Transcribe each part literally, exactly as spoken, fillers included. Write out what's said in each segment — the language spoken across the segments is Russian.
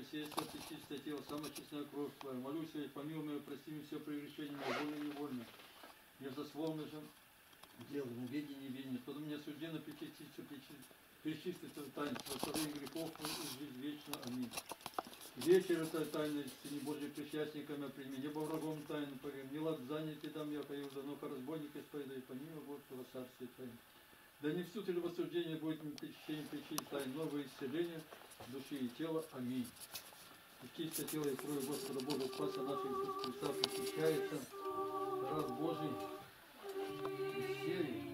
сие святое чистое тело, самая честная кровь Твоя. Молюсь и помилуй меня, прости мне все прегрешения, вольно и невольно. Незасловно же делом, веди не вини. Потом мне суждено причаститься, причиститься в таинство, сотворение грехов и жизнь вечно. Аминь. Вечер это тайна, не Божий причастниками прими, небо врагом тайну повем, не лад занятий дам я пою, но разбойника исповедаю, помимо Божьего царствия Твоим. Да не в суд или в осуждение будет причащение причастия тайн, новое исцеление души и тела. Аминь. И чистое тело и кровь Господа Бога, Спаса нашего Иисуса Христа, причащается раб Божий из серии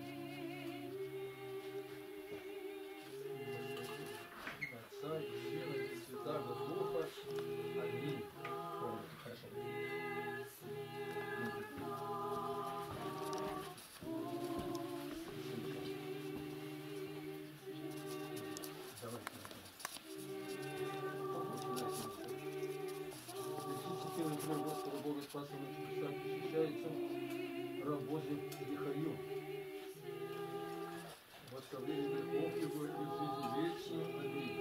Отца и Сына и Святаго Духа. Аминь. Хорошо. Давайте. Тело и кровь Господа Бога Спаса нашего Христа причащается раб Божий Михаил. В оставлении грехов его и в жизни вечную. Аминь.